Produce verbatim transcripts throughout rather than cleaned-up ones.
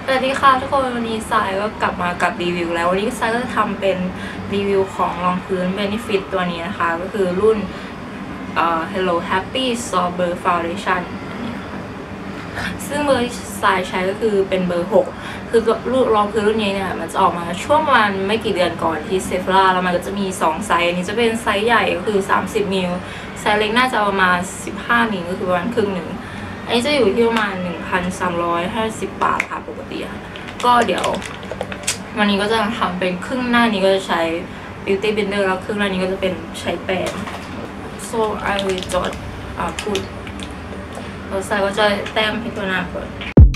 สวัสดีค่ะทุกคนวันนี้ทรายก็กลับมากับรีวิวแล้ววันนี้ทรายก็จะทำเป็นรีวิวของรองพื้น Benefit ตัวนี้นะคะก็คือรุ่น Hello Happy Sober Foundation อันนี้ค่ะซึ่งเบอร์ที่ทรายใช้ก็คือเป็นเบอร์หกคือรุ่นรองพื้นรุ่นนี้เนี่ยมันจะออกมาช่วงประมาณไม่กี่เดือนก่อนที่เซฟราแล้วมันก็จะมีสองไซส์อันนี้จะเป็นไซส์ใหญ่ก็คือสามสิบมิลไซส์เล็กน่าจะประมาณสิบห้ามิลก็คือประมาณครึ่งหนึ่งอันนี้จะอยู่ที่ประมาณ หนึ่งพันสามร้อยห้าสิบ บาทค่ะปกติค่ะก็เดี๋ยววันนี้ก็จะทำเป็นครึ่งหน้านี้ก็จะใช้ Beauty Blender แล้วครึ่งหน้านี้ก็จะเป็นใช้แป้ง so I will just uh, put เราใส่ก็จะแต้มที่ตัวหน้าก่อน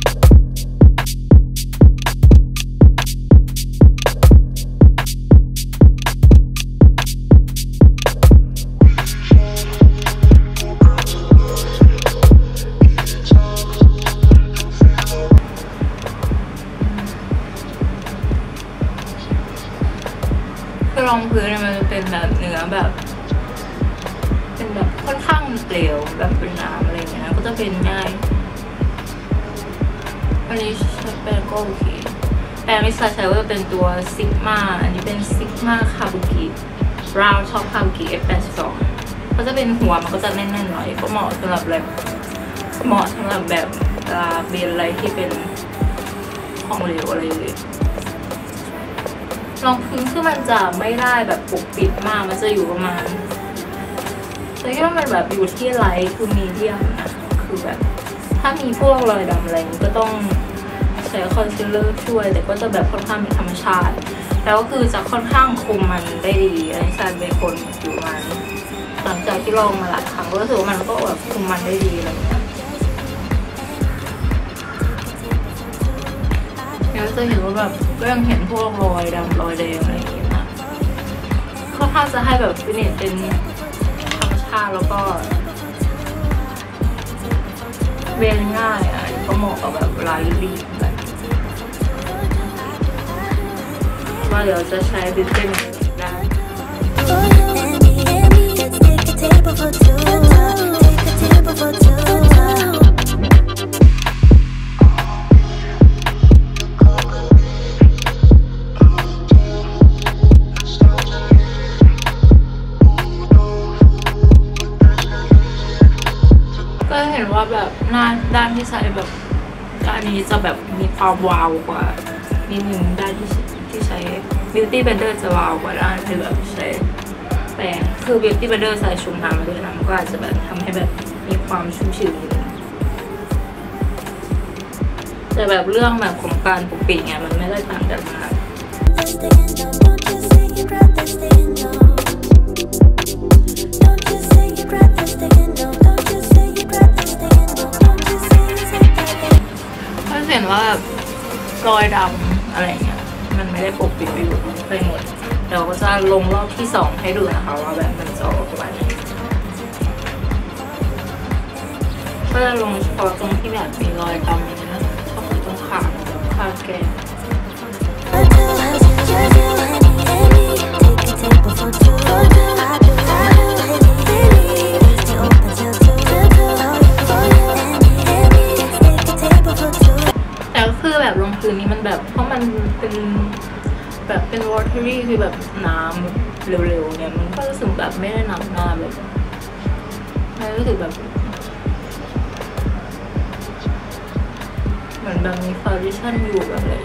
รองพื้นมันจะเป็นแบบเนื้อแบบเป็นแบบค่อนข้างเปลวแบบเป็นน้ำอะไรอย่างเงี้ยก็จะเป็นง่ายอันนี้ใช้แป้งก็โอเคแป้งที่ใช้ใช้ก็จะเป็นตัวซิกมาอันนี้เป็นซิกมาคาบุกิราวช็อปคาบุกิ เอฟ แปดสิบสอง ก็จะเป็นหัวมันก็จะแน่นๆหน่อยก็เหมาะสำหรับแบบเหมาะสำหรับแบบเบียนอะไรที่เป็นของเหลวอะไรเลยรองพื้นคือมันจะไม่ได้แบบปกปิดมากมันจะอยู่ประมาณแต่ที่ว่ามันแบบอยู่ที่ไลท์คือมีเดียมนะคือแบบถ้ามีพวกรอยดำอะไรก็ต้องใช้คอนซีลเลอร์ช่วยแต่ก็จะแบบค่อนข้างเป็นธรรมชาติแล้วก็คือจะค่อนข้างคุมมันได้ดีอันนี้ซันเป็นคนอยู่มันหลังจากที่ลองมาหลายครั้งก็รู้สึกว่ามันก็แบบคุมมันได้ดีอะไรเงี้ยแล้วจะเห็นว่าแบบก็ยังเห็นพวกรอยดำรอยแดงอะไรอย่างเงี้ยนะค่อนข้างจะให้แบบฟินิชเป็นธรรมชาติแล้วก็เรียนง่ายอ่ะก็เหมาะกับแบบเวลารีบๆแบบว่าเดี๋ยวจะใช้บิวตี้ได้เห็นว่าแบบหน้าด้านที่ใช้แบบด้านนี้จะแบบมีความวาวกว่านิดนึงด้านที่ที่ใช้ Beauty Blender จะวาวกว่าด้านที่แบบใช้แป้งคือ Beauty Blender ใส่ชุ่มน้ำมาด้วยนะก็อาจจะแบบทำให้แบบมีความชุ่มชื้นแต่แบบเรื่องแบบของการปกปิดเนี่ยมันไม่ได้ต่างกันมากเห็นว่าแบบรอยดำอะไรเงี้ยมันไม่ได้ปกปิดไปอยู่ไปหมดเดี๋ยวก็จะลงรอบที่สองให้ดูนะคะว่าแบบมันจะออกมาก็จะลงเฉพาะตรงที่แบบมีรอยดำอย่างนี้นะก็คือตรงขาขาแกนคือแบบรองพื้นนี้มันแบบเพราะมันเป็นแบบเป็น watery คือแบบน้ำเร็วๆเนี่ยมันก็รู้สึกแบบไม่ได้หนักหน้าแบบไม่รู้สึกแบบเหมือนแบบมี foundation อยู่แบบอะไร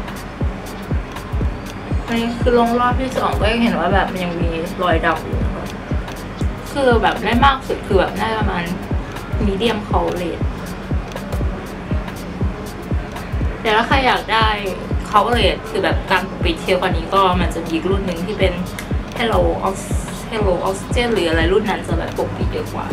นี่คือลงรอบที่สองก็ยังเห็นว่าแบบมันยังมีรอยดำอยู่คือแบบได้มากสุดคือแบบได้ประมาณ medium coverageแต่ถ้าใครอยากได้ coverage คือแบบการปกปิดเทียบกว่านี้ก็มันจะมีอีกรุ่นหนึ่งที่เป็น Hello Hello Oxygen หรืออะไรรุ่นนั้นจะแบบปกปิดเยอะกว่า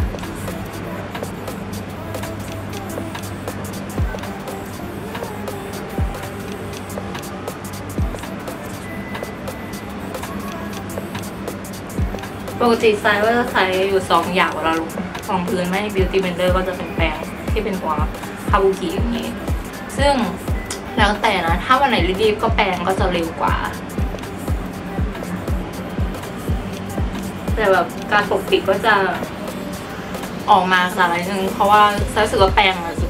ปกติไซส์ก็จะใช้อยู่สองอย่างเวลาลงรองพื้นไม่ Beauty Blender ก็จะเป็นแปรงที่เป็นหัวคาบุกิอย่างนี้ซึ่งแล้วแต่นะถ้าวันไหนรีบๆก็แปรงก็จะเร็วกว่าแต่แบบการปกปิดก็จะ ออกมาขนาดนึงเพราะว่ารู้สึกว่าแปรงมัน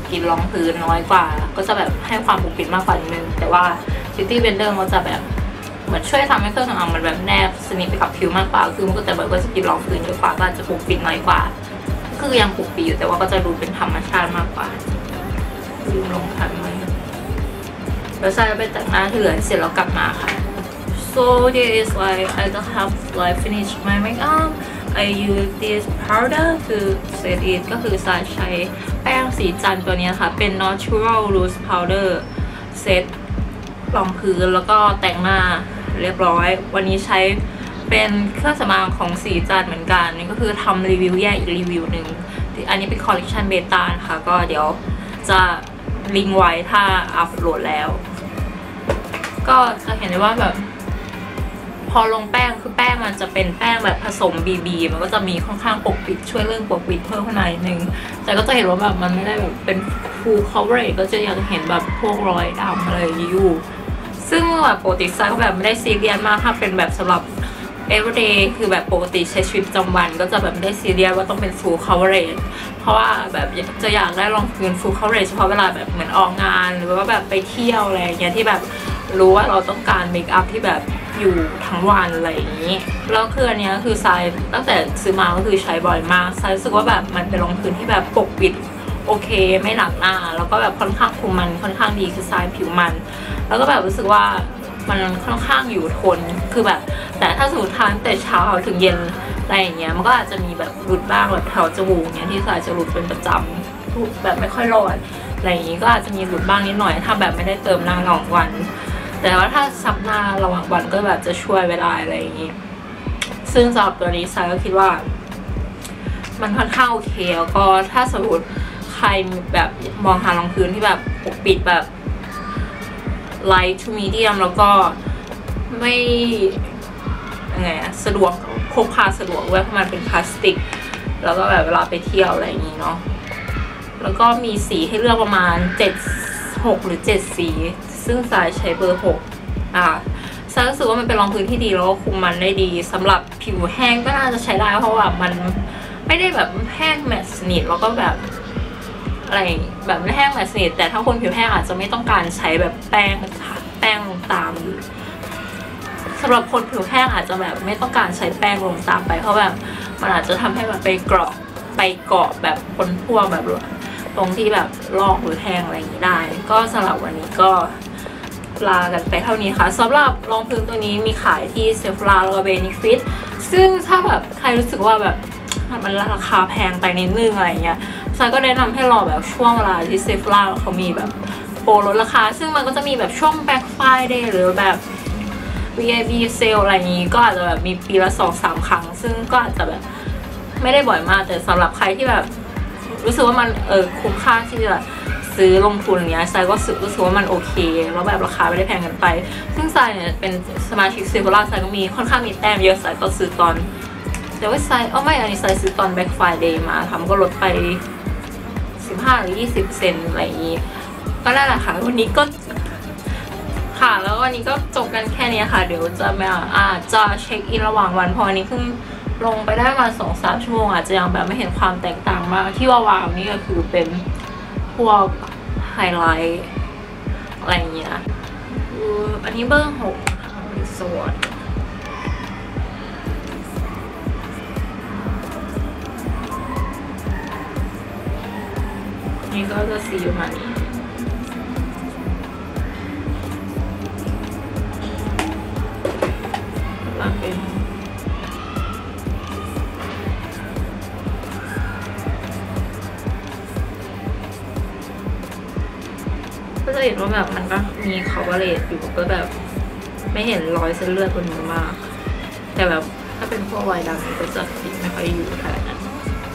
กินรองพื้นน้อยกว่าก็จะแบบให้ความปกปิดมากกว่านิดนึงแต่ว่า Beauty Blender มันจะแบบเหมือนช่วยทำให้เครื่องสำอางมันแบบแนบสนิทไปกับผิวมากกว่าคือมันก็แต่แบบก็จะกินรองพื้นเยอะกว่าก็จะปกปิดน้อยกว่าคือยังปกปิดอยู่แต่ว่าก็จะดูเป็นธรรมชาติมากกว่าลืมลงทันไหมแล้วใส่ไปแต่งหน้าที่เหลือเสร็จแล้วกลับมาค่ะ so this is like I don't have like finish my makeup I use this powder to set it ก็คือใช้แป้งสีจันทร์ตัวนี้ค่ะเป็น natural loose powder set รองพื้นแล้วก็แต่งหน้าเรียบร้อยวันนี้ใช้เป็นเครื่องสำอางของสีจันทร์เหมือนกันนี่ก็คือทำรีวิวแยกอีกรีวิวหนึ่งอันนี้เป็นคอลเลคชันเบต้านะคะก็เดี๋ยวจะลิงก์ไว้ถ้าอัพโหลดแล้วก็จะเห็นได้ว่าแบบพอลงแป้งคือแป้งมันจะเป็นแป้งแบบผสม บี บี มันก็จะมีค่อนข้างปกปิดช่วยเรื่องปกปิดเพิ่มขึ้นมาหน่อยนึงแต่ก็จะเห็นว่าแบบมันไม่ได้แบบเป็น full coverage ก็จะยังเห็นแบบพวกรอยดำอะไรอยู่ซึ่งแบบปกติไซก็แบบไม่ได้ซีเรียสมากถ้าเป็นแบบสำหรับ everyday คือแบบปกติใช้ชีวิตประจำวันก็จะแบบไม่ได้ซีเรียสว่าต้องเป็น full coverage เพราะว่าแบบจะอยากได้รองพื้น full coverage เฉพาะเวลาแบบเหมือนออกงานหรือว่าแบบไปเที่ยวอะไรอย่างเงี้ยที่แบบรู้ว่าเราต้องการเมคอัพที่แบบอยู่ทั้งวันอะไรอย่างนี้แล้วคืออันนี้คือไซตั้งแต่ซื้อมาก็คือใช้บ่อยมากไซรู้สึกว่าแบบมันเป็นรองพื้นที่แบบปกปิดโอเคไม่หนักหน้าแล้วก็แบบค่อนข้างคุมมันค่อนข้างดีคือไซผิวมันแล้วก็แบบรู้สึกว่ามันค่อนข้างอยู่ทนคือแบบแต่ถ้าสมมติทานแต่เช้าถึงเย็นอะไรอย่างเงี้ยมันก็อาจจะมีแบบหลุดบ้างแบบแถวจมูกเนี้ยที่ไซจะหลุดเป็นประจำแบบไม่ค่อยรอดอะไรอย่างงี้ก็อาจจะมีหลุดบ้างนิดหน่อยถ้าแบบไม่ได้เติมหน้าระหว่างวันแต่ว่าถ้าซับหน้าระหว่างวันก็แบบจะช่วยเวลาอะไรอย่างงี้ซึ่งสำหรับตัวนี้ไซก็คิดว่ามันค่อนข้างโอเคแล้วก็ถ้าสมมติใครแบบมองหารองพื้นที่แบบปกปิดแบบ light to medium แล้วก็ไม่ยังไงอะสะดวกพกพาสะดวกด้วยเพราะมันเป็นพลาสติกแล้วก็แบบเวลาไปเที่ยวอะไรอย่างงี้เนาะแล้วก็มีสีให้เลือกประมาณเจ็ด หกหรือเจ็ดสีซึ่งสายใช้เบอร์หกอ่าสายรู้สึกว่ามันเป็นรองพื้นที่ดีแล้วก็คุมมันได้ดีสำหรับผิวแห้งก็น่าจะใช้ได้เพราะว่ามันไม่ได้แบบแห้งแมตต์สนิทแล้วก็แบบอะไรแบบไม่แห้งแมตต์สนิทแต่ถ้าคนผิวแห้งอาจจะไม่ต้องการใช้แบบแป้งแป้งลงตามสำหรับคนผิวแห้งอาจจะแบบไม่ต้องการใช้แป้งลงตามไปเพราะแบบมันอาจจะทำให้แบบไปเกาะไปเกาะแบบคนพวกแบบตรงที่แบบลอกหรือแห้งอะไรอย่างนี้ได้ก็สำหรับวันนี้ก็ลากันไปเท่านี้ค่ะสำหรับรองพื้นตัวนี้มีขายที่เซฟลาแล้วก็เบนิฟิตซึ่งถ้าแบบใครรู้สึกว่าแบบมันราคาแพงไปนิดนึงอะไรเงี้ยซายก็แนะนำให้รอแบบช่วงเวลาที่เซฟลาเขามีแบบโปรลดราคาซึ่งมันก็จะมีแบบช่วง Black Friday หรือแบบ วี ไอ พี Sale อะไรอย่างนี้ก็อาจจะแบบมีปีละสองสามครั้งซึ่งก็อาจจะแบบไม่ได้บ่อยมากแต่สำหรับใครที่แบบรู้สึกว่ามันเออคุ้มค่าที่จะซื้อลงทุนเนี้ยไซก็รู้สึกว่ามันโอเคแล้วแบบราคาไม่ได้แพงกันไปซึ่งไซเนี่ยเป็นสมาชิกเซฟลาไซก็มีค่อนข้างมีแต้มเยอะไซก็ซื้อตอนเดี๋ยวไซอ๋อไม่อันนี้ไซซื้อตอน Black Friday มาทำก็ลดไปสิบห้าหรือยี่สิบเซนอะไรอย่างนี้ก็ได้แหละค่ะวันนี้ก็ค่ะแล้ววันนี้ก็จบกันแค่นี้ค่ะเดี๋ยวจะมาอาจจะเช็คอินระหว่างวันพอนี้เพิ่งลงไปได้ประมาณสองสามชั่วโมงอาจจะยังแบบไม่เห็นความแตกต่างมากที่ว่าวางนี่ก็คือเป็นพวกไฮไลท์อะไรอย่างเงี้ยอันนี้เบอร์หกสวอตนี่ก็จะสีประมาณนี้แล้วเป็นก็จะเห็นว่าแบบมันก็มีคอเวอเรจอยู่ก็แบบไม่เห็นรอยเส้นเลือดบนมือมากแต่แบบถ้าเป็นพวกรอยดำก็จะติดไม่ค่อยอยู่ขนาดนั้น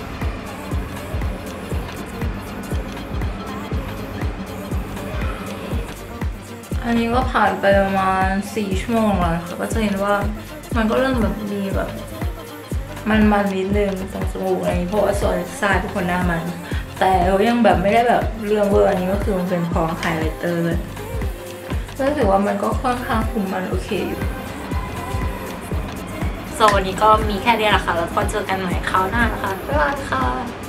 อันนี้ก็ผ่านไปประมาณสี่ชั่วโมงแล้วค่ะก็จะเห็นว่ามันก็เริ่มแบบมีแบบมันมันนิดนึงตรงจมูกอะไรเพราะว่าส่วนซ้ายเป็นคนหน้ามันแต่เรายังแบบไม่ได้แบบเรื่องเวอร์อันนี้ก็คือมันเป็นพอไฮไลท์เตอร์เลยก็ถือว่ามันก็ค่อนข้างคุมมันโอเคอยู่ส่วนวันนี้ก็มีแค่นี้แหละค่ะแล้วก็เจอกันใหม่คราวหน้านะคะบ๊ายบายค่ะ